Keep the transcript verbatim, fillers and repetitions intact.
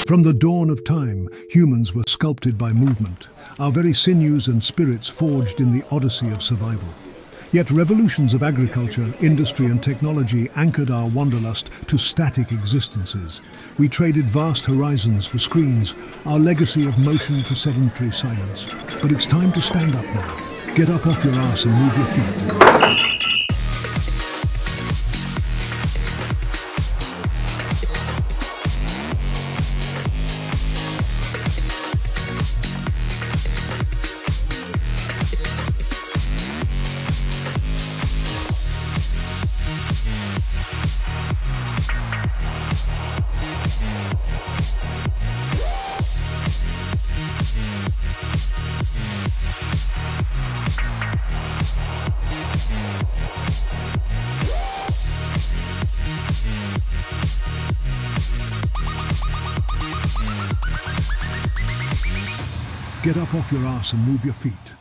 From the dawn of time, humans were sculpted by movement, our very sinews and spirits forged in the odyssey of survival. Yet revolutions of agriculture, industry and technology anchored our wanderlust to static existences. We traded vast horizons for screens, our legacy of motion for sedentary silence. But it's time to stand up now. Get up off your ass and move your feet. Get up off your ass and move your feet.